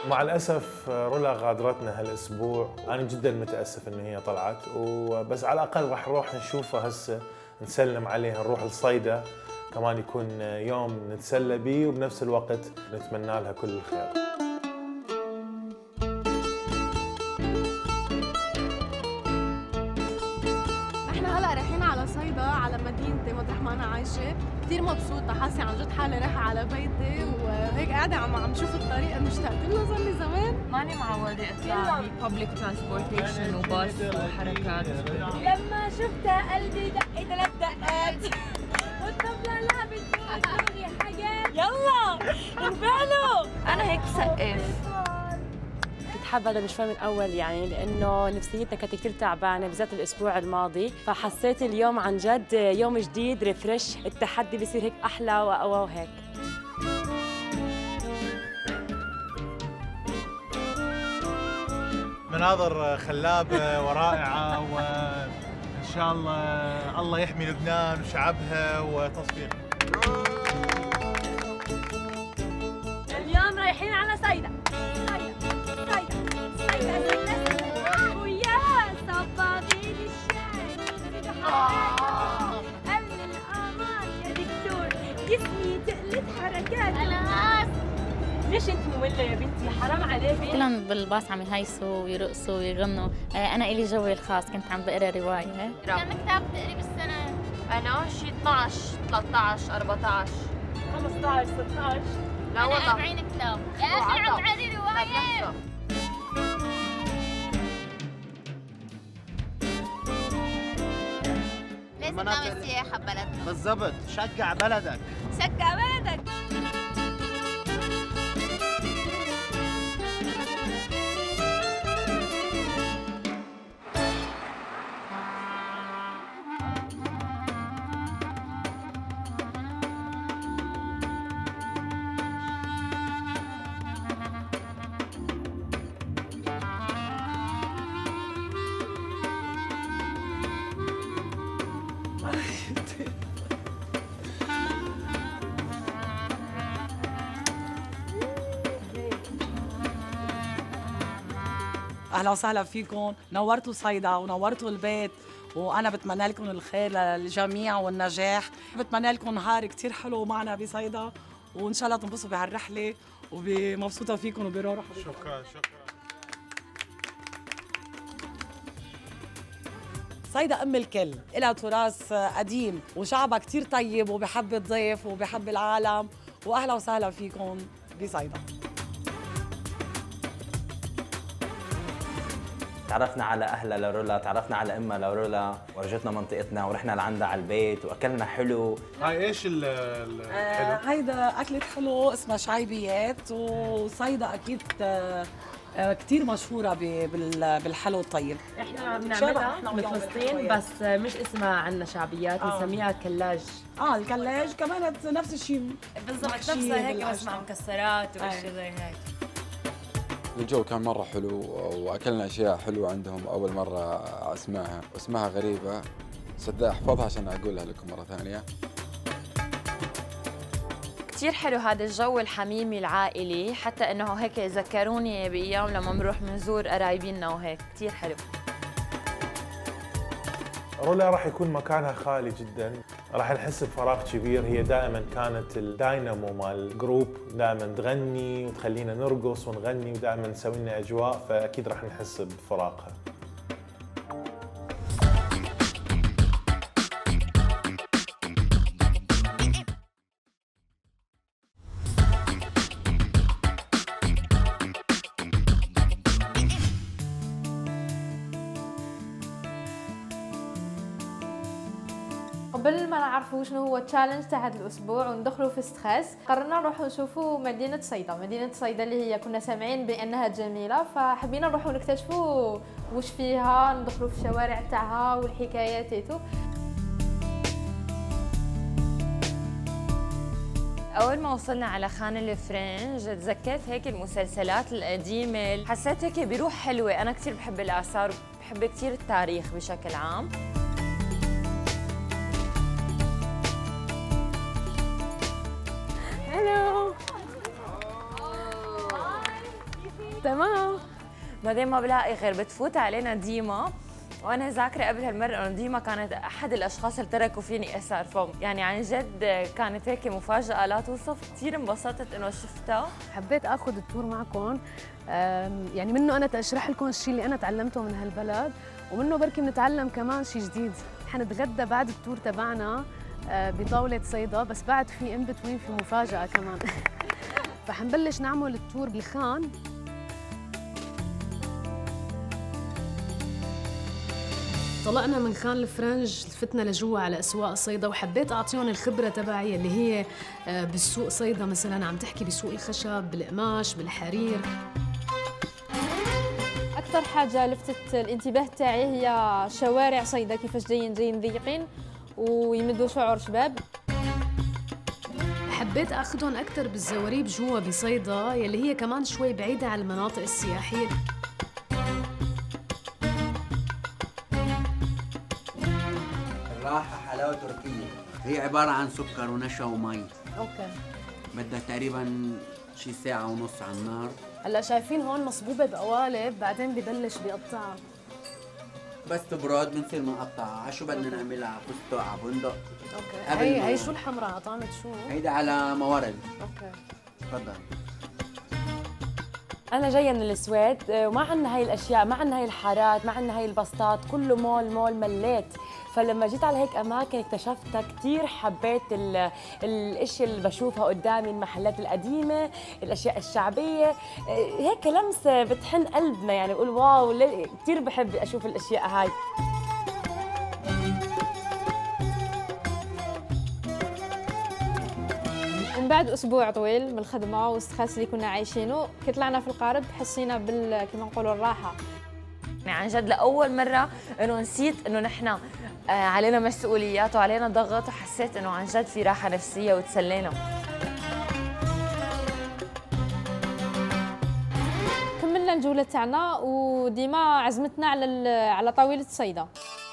مع الأسف رولا غادرتنا هالأسبوع، أنا جدا متأسف إن هي طلعت، وبس على الأقل راح نروح نشوفها هسه، نسلم عليها، نروح لصيدا كمان يكون يوم نتسلى به، وبنفس الوقت نتمنى لها كل الخير. احنا هلا رايحين على صيدا، على مدينتي مطرح ما انا عايشه، كثير مبسوطه، حاسه عن جد حالي رايحه على بيتي، وهيك قاعده عم شوف الطريق مشتاقه له، صار لي زمان ماني معودة اطلع ببليك ترانسبورتيشن وباص وحركات. لما شفتها قلبي دق 3 دقات والطبلة لعبت دغري حاجات. يلا انفعلوا. أنا هيك بسقف. كنت حابة هذا المشوار من أول يعني، لأنه نفسيتنا كانت كثير تعبانة بالذات الأسبوع الماضي، فحسيت اليوم عن جد يوم جديد ريفرش، التحدي بيصير هيك أحلى وأقوى وهيك. مناظر خلابة ورائعة، وإن شاء الله يحمي لبنان وشعبها وتصفيق. اليوم رايحين على صيدا. ويا صبابين الشاي قبل القمر يا دكتور، جسمي تقلت حركات. خلاص ليش انت مملة يا بنتي؟ حرام عليكي. كلهم بالباص عم يهيصوا ويرقصوا ويغنوا، انا الي جوي الخاص، كنت عم بقرا روايه. كم كتاب بتقري بالسنة؟ أنا شي 12 13 14 15 16. لا والله 40 كتاب. يا أخي عم تقري رواية. لازم نعمل سياحة ببلدنا. بالضبط، شجع بلدك. شجع بلدك. اهلا وسهلا فيكم، نورتوا صيدا ونورتوا البيت، وانا بتمنى لكم الخير للجميع والنجاح. بتمنى لكم نهار كثير حلو معنا بصيدا، وان شاء الله تنبسطوا بهالرحله، ومبسوطه فيكم وبروح. شكرا. صيدا ام الكل، لها تراث قديم وشعبها كثير طيب وبحب الضيف وبحب العالم، واهلا وسهلا فيكم بصيدا. تعرفنا على أهلها لرولا، تعرفنا على أمها لرولا، ورجتنا منطقتنا ورحنا لعندها على البيت وأكلنا حلو. هاي إيش الحلو؟ هيدا أكلة حلو اسمها شعيبيات، وصيدا أكيد كثير مشهورة بالحلو الطيب. احنا بنعملها من فلسطين، بس مش اسمها عندنا شعبيات، بنسميها كلاج. الكلاج كمان نفس الشيء بالضبط، نفسها هيك بس مع مكسرات واشياء زي هيك. الجو كان مرة حلو، وأكلنا أشياء حلوة عندهم أول مرة أسمعها، واسمها غريبة، صدق أحفظها عشان أقولها لكم مرة ثانية. كثير حلو هذا الجو الحميمي العائلي، حتى إنه هيك ذكروني بأيام لما بنروح بنزور قرايبينا وهيك، كثير حلو. رولا راح يكون مكانها خالي جدا، راح نحس بفراغ كبير. هي دائما كانت الداينامو مال الجروب، دائما تغني وتخلينا نرقص ونغني ودائما تسوي لنا اجواء، فاكيد راح نحس بفراغها. قبل ما نعرفوا شنو هو التشالنج تاع هذا الاسبوع وندخلوا في ستريس، قررنا نروحوا نشوفوا مدينه صيدا اللي هي كنا سامعين بانها جميله، فحبينا نروحوا نكتشفوا وش فيها، ندخلوا في الشوارع تاعها والحكايات تيتو. أول ما وصلنا على خان الفرنج تذكرت هيك المسلسلات القديمة، حسيت هيك بروح حلوة. أنا كثير بحب الآثار وبحب كثير التاريخ بشكل عام. هلو. تمام. بعدين ما بلاقي غير بتفوت علينا ديما، وانا ذاكره قبل هالمره انه ديما كانت احد الاشخاص اللي تركوا فيني اثر، يعني عن جد كانت هيك مفاجاه لا توصف. كثير انبسطت انه شفتها. حبيت اخذ التور معكم، يعني منه انا اشرح لكم الشيء اللي انا تعلمته من هالبلد، ومنه بركي بنتعلم كمان شيء جديد. حنتغدى بعد التور تبعنا بطاوله صيدا، بس بعد في ان بتوين في مفاجاه كمان. فحنبلش نعمل التور بالخان. طلعنا من خان الفرنج، فتنا لجوا على اسواق صيدا، وحبيت اعطيهم الخبره تبعي اللي هي بالسوق صيدا، مثلا عم تحكي بسوق الخشب، بالقماش، بالحرير. اكثر حاجه لفتت الانتباه تاعي هي شوارع صيدا، كيفاش جايين ضيقين ويمدوا شعور شباب. حبيت اخذهم اكثر بالزواريب جوا بصيدا، يلي هي كمان شوي بعيده عن المناطق السياحيه. الراحة حلاوة تركية، هي عبارة عن سكر ونشا ومي. اوكي. بدها تقريبا شي ساعة ونص على النار. هلا شايفين هون مصبوبة بقوالب، بعدين ببلش بيقطعها. بس تبرد بنصير بنقطعها. شو بدنا نعملها؟ فستق على بندق. اوكي. هي شو الحمراء؟ طعمت شو؟ هيدا على مورد. اوكي. تفضل. أنا جاية من السويد وما عندنا هاي الأشياء، ما عندنا هاي الحارات، ما عندنا هاي البسطات، كله مول مليت. فلما جيت على هيك أماكن اكتشفتها كتير، حبيت الأشياء اللي بشوفها قدامي، المحلات القديمة، الأشياء الشعبية، هيك لمسة بتحن قلبنا، يعني بقول واو كتير بحب أشوف الأشياء هاي. من بعد اسبوع طويل من الخدمه والاستخاص اللي كنا عايشينه، كي طلعنا في القارب حسينا كما نقولوا الراحه. يعني عن جد لاول مره انه نسيت انه نحن علينا مسؤوليات وعلينا ضغط، وحسيت انه عن جد في راحه نفسيه وتسلينا. كملنا الجوله تاعنا وديما عزمتنا على طاوله صيدا.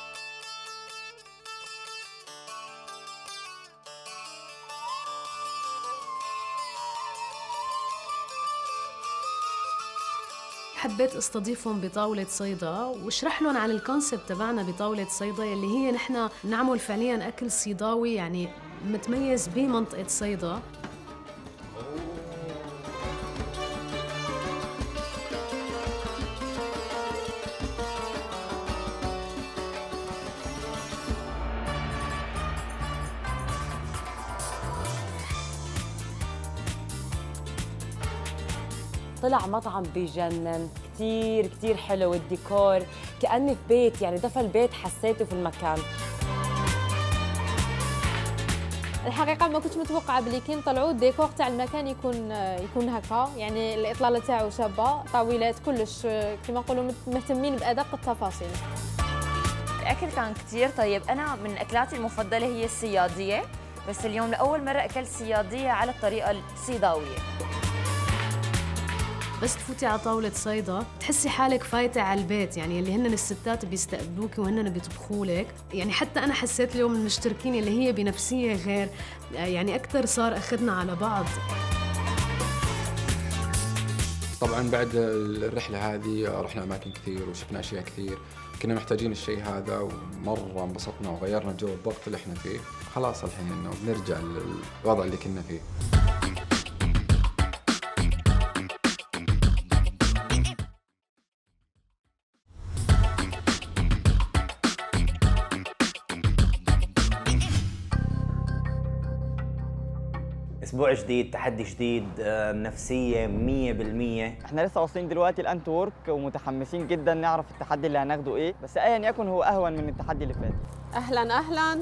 حبيت استضيفهم بطاولة صيدا واشرح لهم عن الكونسبت تبعنا بطاولة صيدا، اللي هي نحن نعمل فعليا اكل صيداوي يعني متميز بمنطقة صيدا. طلع مطعم بجنن، كتير حلو، الديكور كأني في بيت، يعني دفى البيت حسيته في المكان. الحقيقه ما كنت متوقعه بلي كي نطلعوا الديكور تاع المكان يكون هكا، يعني الاطلاله تاعو شابه، طاولات كلش كما نقولوا مهتمين بادق التفاصيل. الاكل كان كتير طيب. انا من اكلاتي المفضله هي الصياديه، بس اليوم لاول مره اكلت صياديه على الطريقه الصيداويه. بس تفوتي على طاولة صيدا تحسي حالك فايتة على البيت، يعني اللي هن الستات بيستقبلوك وهن بيطبخوا لك. يعني حتى أنا حسيت اليوم المشتركين اللي هي بنفسية غير، يعني أكثر صار أخذنا على بعض. طبعا بعد الرحلة هذه رحنا أماكن كثير وشفنا أشياء كثير، كنا محتاجين الشيء هذا ومرة انبسطنا وغيرنا جو الضغط اللي احنا فيه. خلاص الحين إنه بنرجع للوضع اللي كنا فيه. اسبوع جديد، تحدي جديد، نفسيه 100%. احنا لسه واصلين دلوقتي الانتورك ومتحمسين جدا نعرف التحدي اللي هناخده ايه، بس ايا يكن هو اهون من التحدي اللي فات. اهلا اهلا،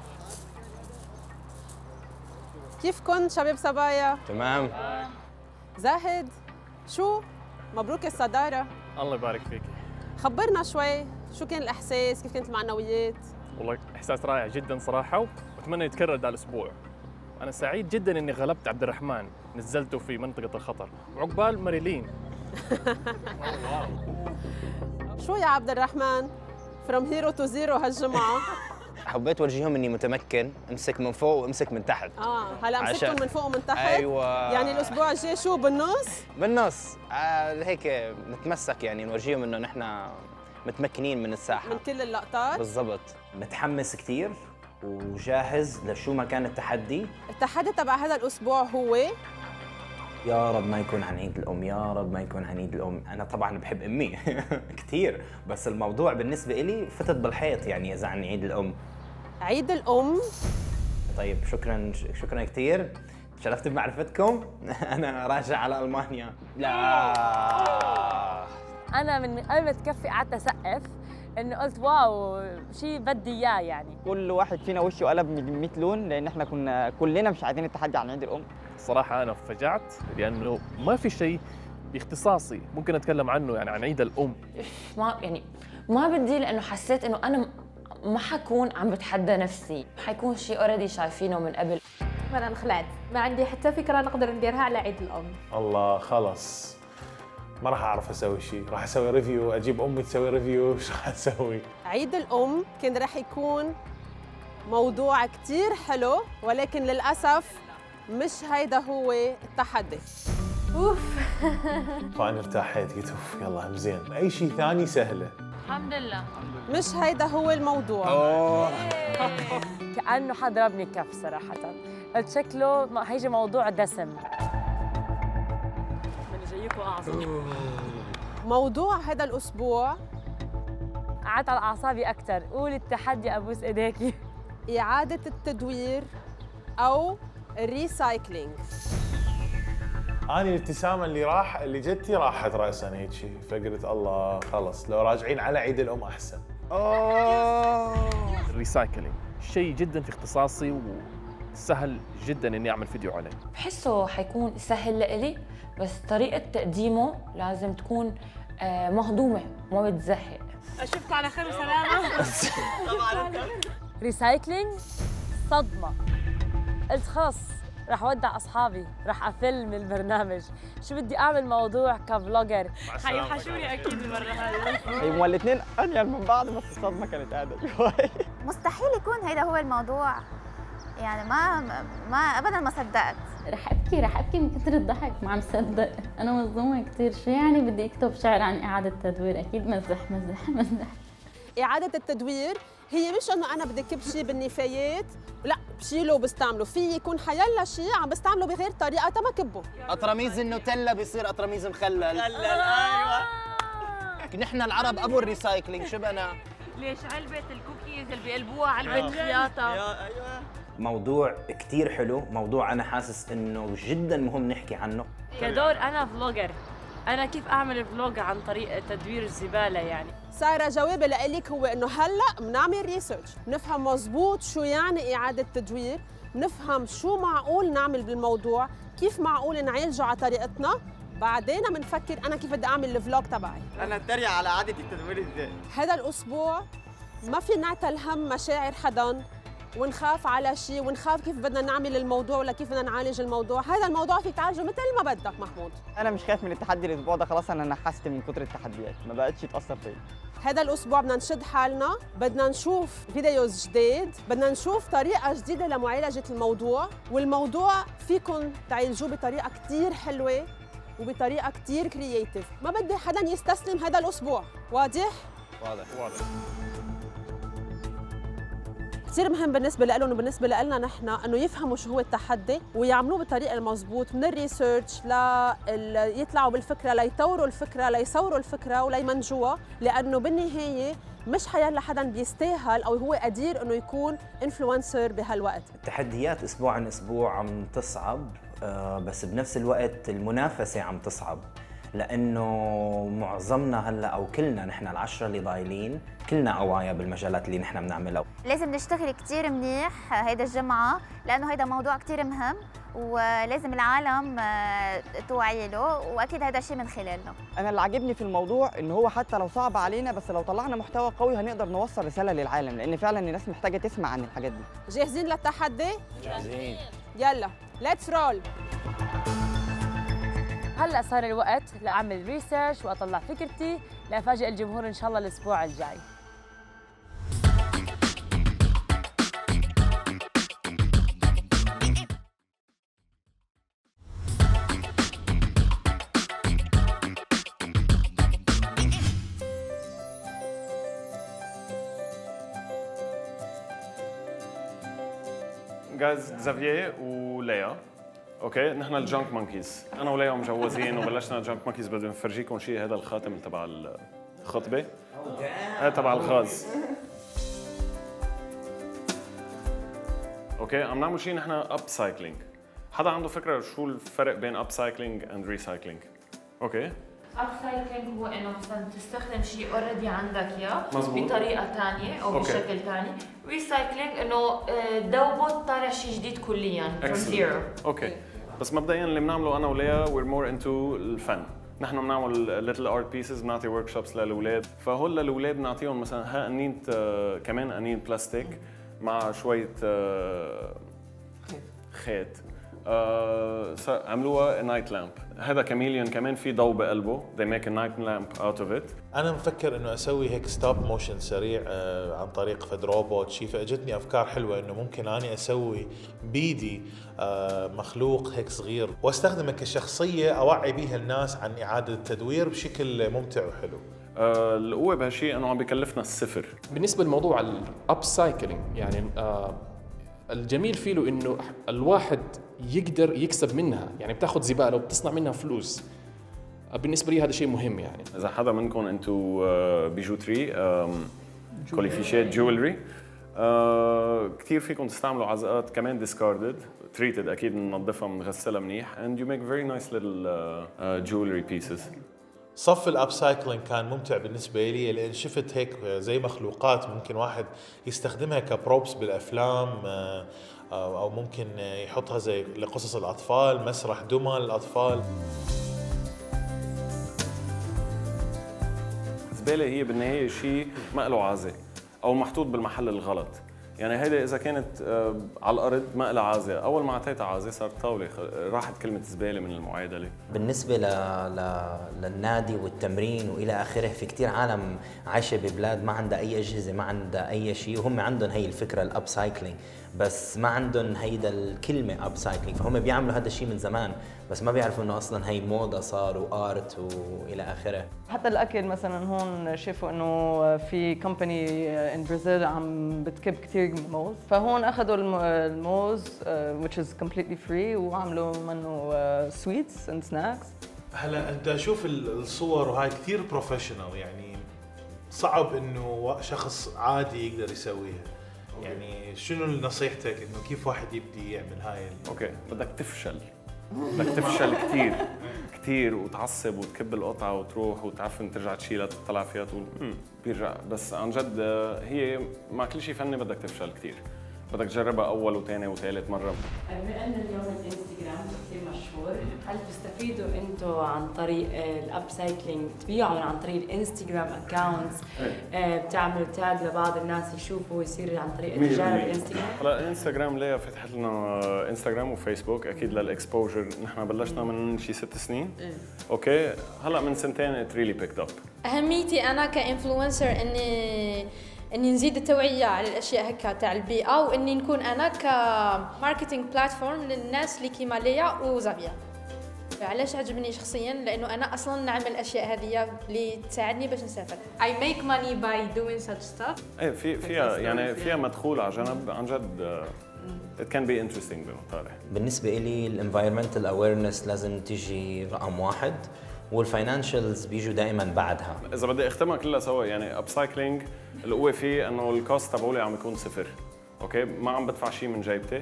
كيفكن شباب صبايا؟ تمام. زاهد، شو مبروك الصداره. الله يبارك فيك. خبرنا شوي، شو كان الاحساس؟ كيف كانت المعنويات؟ والله احساس رائع جدا صراحه، واتمنى يتكرر ده الاسبوع. أنا سعيد جدا إني غلبت عبد الرحمن، نزلته في منطقة الخطر، وعقبال ماريلين. شو يا عبد الرحمن؟ فروم هيرو تو زيرو هالجمعة. حبيت ورجيهم اني متمكن، امسك من فوق وامسك من تحت. هلا مسكتهم من فوق ومن تحت. ايوه. يعني الاسبوع الجاي شو بالنص؟ بالنص هيك نتمسك، يعني نورجيهم انه نحن متمكنين من الساحه من كل اللقطات. بالضبط. متحمس كثير وجاهز لشو ما كان التحدي. التحدي تبع هذا الاسبوع هو يا رب ما يكون عن عيد الام، يا رب ما يكون عن عيد الام. انا طبعا بحب امي كثير، بس الموضوع بالنسبه إلي فتت بالحيط يعني اذا عن عيد الام. عيد الام. طيب شكرا كثير، تشرفت بمعرفتكم. انا راجع على المانيا. لا انا من قبل ما تكفي قعدت اسقف انه قلت واو شيء بدي اياه. يعني كل واحد فينا وشه قلب من 100 لون، لان احنا كنا كلنا مش عايزين التحدي عن عيد الام. صراحه انا فجعت لانه ما في شيء باختصاصي ممكن اتكلم عنه يعني عن عيد الام. ما بدي، لانه حسيت انه انا ما حكون عم بتحدى نفسي، حيكون شيء اوريدي شايفينه من قبل. انا انخلعت، ما عندي حتى فكره نقدر نديرها على عيد الام. الله خلص ما راح اعرف اسوي شيء، راح اسوي ريفيو، اجيب امي تسوي ريفيو، ايش راح اسوي؟ عيد الام كان راح يكون موضوع كثير حلو، ولكن للاسف مش هيدا هو التحدي. اوف فانا ارتاحت، قلت اوف يلا زين، اي شيء ثاني سهله. الحمد لله. مش هيدا هو الموضوع. كأنه حد ضربني كف صراحة، قلت شكله هيجي موضوع دسم. من جايكم أعصب. موضوع هذا الأسبوع قعدت على أعصابي أكثر. قولي التحدي أبوس إيديكي. إعادة التدوير أو الريسايكلينج. أنا الابتسامة اللي جتي راحت رأسا هيك شيء، فقلت الله خلص لو راجعين على عيد الأم أحسن. الريسايكلينج شيء جدا في اختصاصي وسهل جدا اني اعمل فيديو عليه. بحسه حيكون سهل لإلي، بس طريقة تقديمه لازم تكون مهضومة وما بتزهق. اشوفكم على خير وسلامة. طبعا ريسايكلينج صدمة. قلت خلص رح ودع اصحابي، رح افلم البرنامج، شو بدي اعمل موضوع كفلوجر. حيوحشوني اكيد المره هذه. هما الاثنين انيل من بعض، بس الصدمه كانت قاعده شوي. مستحيل يكون هيدا هو الموضوع، يعني ما ابدا ما صدقت. رح ابكي من كثر الضحك، ما عم صدق. انا مصدومه كثير. شو يعني بدي اكتب شعر عن اعاده تدوير؟ اكيد مزح. اعاده التدوير هي مش انه انا بدي كب شيء بالنفايات لا بشيله وبستعمله، في يكون حيلا شيء عم بستعمله بغير طريقه تما كبه. قطرميز النوتيلا بيصير قطرميز مخلل. ايوه. نحن العرب ابو الريسايكلينج، شو بنا؟ ليش علبه الكوكيز اللي بيقلبوها علبه خياطه. ايوه. موضوع كثير حلو، موضوع انا حاسس انه جدا مهم نحكي عنه. كدور انا فلوجر، انا كيف اعمل فلوج عن طريق تدوير الزباله يعني. سارة جوابي لك هو انه هلا بنعمل ريسيرش، نفهم مزبوط شو يعني اعاده تدوير، نفهم شو معقول نعمل بالموضوع، كيف معقول نعالجه على طريقتنا، بعدين بنفكر انا كيف بدي اعمل الفلوج تبعي. انا اتريق على اعاده التدوير ازاي. هذا الاسبوع ما في نعتل هم مشاعر حدا ونخاف على شيء ونخاف كيف بدنا نعمل الموضوع ولا كيف بدنا نعالج الموضوع، هذا الموضوع فيك تعالجه مثل ما بدك محمود. انا مش خايف من التحدي الاسبوع ده، خلاص انا نحست من كتر التحديات، ما بقتش تاثر فيا. هذا الاسبوع بدنا نشد حالنا، بدنا نشوف فيديوز جديد، بدنا نشوف طريقه جديده لمعالجه الموضوع، والموضوع فيكم تعالجوه بطريقه كثير حلوه وبطريقه كثير كرييتيف، ما بدي حدا يستسلم هذا الاسبوع. واضح؟ واضح. كثير مهم بالنسبة لهم وبالنسبة لنا نحن انه يفهموا شو هو التحدي ويعملوه بالطريقة المضبوط، من الريسيرش يطلعوا بالفكرة، ليطوروا الفكرة، ليصوروا الفكرة وليمنجوها، لأنه بالنهاية مش حيلا حدا بيستاهل او هو قدير انه يكون انفلونسر بهالوقت. التحديات اسبوع عن اسبوع عم تصعب، بس بنفس الوقت المنافسة عم تصعب، لأنه معظمنا هلا أو كلنا نحن العشرة اللي ضايلين كلنا قوايا بالمجالات اللي نحن بنعملها. لازم نشتغل كثير منيح هيدا الجمعة، لأنه هيدا موضوع كثير مهم ولازم العالم توعي له، وأكيد هذا الشيء من خلالنا. أنا اللي عاجبني في الموضوع إنه هو حتى لو صعب علينا، بس لو طلعنا محتوى قوي هنقدر نوصل رسالة للعالم، لأن فعلا الناس محتاجة تسمع عن الحاجات دي. جاهزين للتحدي؟ جاهزين. يلا ليتس رول. هلا صار الوقت لاعمل ريسيرش واطلع فكرتي لافاجئ الجمهور ان شاء الله الاسبوع الجاي. جايز زافييه وليا. اوكي نحن الجانك مونكيز، انا وليا مجوزين وبلشنا الجانك مونكيز. بدي نفرجيكم شيء، هذا الخاتم تبع الخطبه، هذا تبع الغاز. اوكي عم نعمل شيء نحن اب سايكلينج. حدا عنده فكره شو الفرق بين اب سايكلينج اند ريسايكلينج؟ اوكي اب سايكلينج هو انه مثلا تستخدم شيء اوريدي عندك اياه مزبوط. بطريقه ثانيه او أوكي. بشكل ثاني. ريسايكلينج انه دوبه تطلع شيء جديد كليا from zero. اوكي بس مبدئيا اللي بنعمله انا وليا we're more into الفن. نحن بنعمل little art pieces، بنعطي work shops للاولاد، فهول للاولاد بنعطيهم مثلا ها قنينه كمان قنينه بلاستيك مع شويه خيط. عملوها نايت لامب. هذا كاميليون كمان في ضوء بقلبه. they make a night lamp out of it. انا مفكر انه اسوي هيك ستوب موشن سريع عن طريق فد روبوت شيء، فاجتني افكار حلوه انه ممكن اني اسوي بيدي مخلوق هيك صغير واستخدمه كشخصيه اوعي بيها الناس عن اعاده التدوير بشكل ممتع وحلو. القوه بهالشيء انه عم بكلفنا الصفر. بالنسبه لموضوع الاب سايكلينج يعني الجميل فيه له انه الواحد يقدر يكسب منها، يعني بتاخذ زباله وبتصنع منها فلوس. بالنسبه لي هذا شيء مهم. يعني اذا حدا منكم انتو بيجوتري كوليفيشات جولري كثير فيكم تستعملوا عزقات كمان ديسكاردد تريتد، اكيد بننظفها بنغسلها منيح and you make very nice little jewelry pieces. صف الاب سايكلينج كان ممتع بالنسبه لي لان شفت هيك زي مخلوقات ممكن واحد يستخدمها كبروبس بالافلام او ممكن يحطها زي لقصص الاطفال، مسرح دمى للاطفال. الزباله هي بالنهايه شيء ما له عازه او محطوط بالمحل الغلط. يعني هيدا اذا كانت على الارض ما لها عازه، اول ما اعطيتها عازه صارت طاوله، راحت كلمه زباله من المعادله. بالنسبه للنادي والتمرين والى اخره، في كثير عالم عايشه ببلاد ما عندها اي اجهزه، ما عندها اي شيء، وهم عندهم هي الفكره الاب سايكلينج، بس ما عندهم هيدا الكلمه اب سايكلينج، فهم بيعملوا هذا الشيء من زمان بس ما بيعرفوا انه اصلا هي موضه صار وارت والى اخره. حتى الاكل مثلا هون شافوا انه في كومباني ان برازيل عم بتكب كثير موز، فهون اخذوا الموز which is completely free وعملوا منه sweets and snacks. هلا انت اشوف الصور وهاي كثير بروفيشنال، يعني صعب انه شخص عادي يقدر يسويها. يعني شنو نصيحتك انه كيف واحد يبدي يعمل هاي اوكي بدك تفشل، بدك تفشل كثير كثير وتعصب وتكب القطعه وتروح وتعفن ترجع تشيلها تطلع فيها تقول بيرجع، بس عن جد هي مع كل شيء فني بدك تفشل كثير، بدك تجربها اول وثاني وثالث مره. بما ان اليوم الانستغرام كثير مشهور، هل بتستفيدوا انتم عن طريق الاب سايكلينج تبيعوا عن طريق الانستغرام اكونتس؟ بتعملوا تاج لبعض الناس يشوفوا ويصير عن طريق التجاره بالانستغرام؟ هلا الانستغرام ليه فتحت لنا انستغرام وفيسبوك اكيد للاكسبوجر، نحن بلشنا من شي 6 سنين. اوكي هلا من سنتين ات ريلي بيكد اب. اهميتي انا كانفلونسر اني نزيد التوعيه على الاشياء هكا تاع البيئه، واني نكون انا كماركتينج بلاتفورم للناس اللي كيما ليا وزافيا. علاش عجبني شخصيا؟ لانه انا اصلا نعمل الاشياء هذه اللي تساعدني باش نسافر. I make money by doing such stuff. ايه فيها يعني فيها مدخول على جنب عن جد it can be interesting بالمطالع. بالنسبه لي الانفايرمنتال اويرنس لازم تيجي رقم واحد، والفاينانشالز بيجوا دائما بعدها. اذا بدي اختمها كلها سوا، يعني اب سايكلينج القوه فيه انه الكوست تبعولي عم يكون صفر. اوكي ما عم بدفع شيء من جيبتي،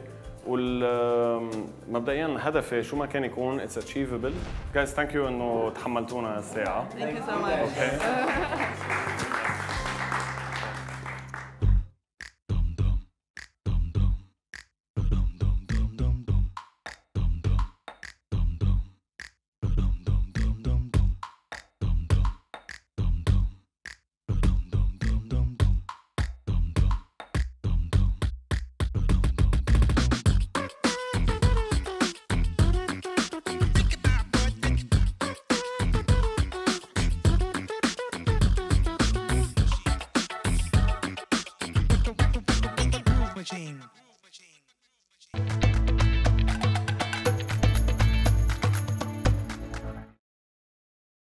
مبدئيا هدفي شو ما كان يكون اتس اتشيفبل. جايز ثانك يو انه تحملتونا الساعه. ثانك يو سو ماتش. Machine.